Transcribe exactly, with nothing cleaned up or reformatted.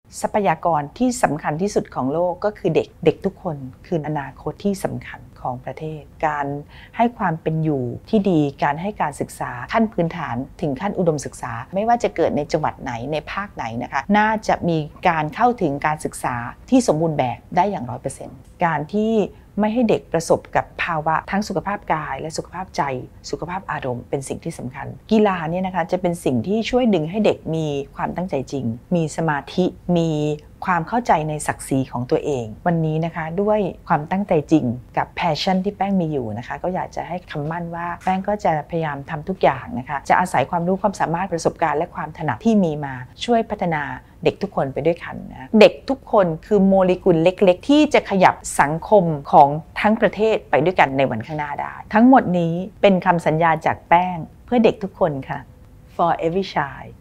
ทรัพยากรที่สำคัญที่สุดของโลกก็คือเด็กเด็กทุกคนคืออนาคตที่สำคัญของประเทศการให้ความเป็นอยู่ที่ดีการให้การศึกษาขั้นพื้นฐานถึงขั้นอุดมศึกษาไม่ว่าจะเกิดในจังหวัดไหนในภาคไหนนะคะน่าจะมีการเข้าถึงการศึกษาที่สมบูรณ์แบบได้อย่าง ร้อยเปอร์เซ็นต์ การที่ไม่ให้เด็กประสบกับภาวะทั้งสุขภาพกายและสุขภาพใจสุขภาพอารมณ์เป็นสิ่งที่สำคัญกีฬาเนี่ยนะคะจะเป็นสิ่งที่ช่วยดึงให้เด็กมีความตั้งใจจริงมีสมาธิมีความเข้าใจในศักดิ์ศรีของตัวเองวันนี้นะคะด้วยความตั้งใจจริงกับ passion ที่แป้งมีอยู่นะคะก็อยากจะให้คำมั่นว่าแป้งก็จะพยายามทำทุกอย่างนะคะจะอาศัยความรู้ความสามารถประสบการณ์และความถนัดที่มีมาช่วยพัฒนาเด็กทุกคนไปด้วยกันนะเด็กทุกคนคือโมเลกุลเล็กๆที่จะขยับสังคมของทั้งประเทศไปด้วยกันในวันข้างหน้าได้ทั้งหมดนี้เป็นคำสัญญาจากแป้งเพื่อเด็กทุกคนค่ะ for every child